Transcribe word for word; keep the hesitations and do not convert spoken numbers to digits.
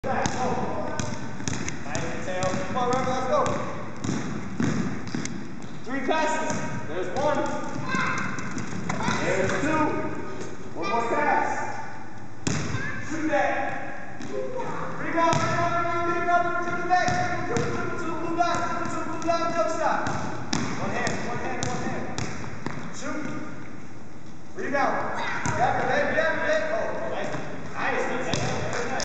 Nice, Mateo. Come on, Robert, let's go. Three passes. There's one. There's two. One more pass. Shoot that. Rebound, rebound, rebound, rebound, rebound, to the back. Dribble, dribble to the blue line. Dribble to the blue line, the other side. One hand, one hand, one hand. Shoot. Rebound.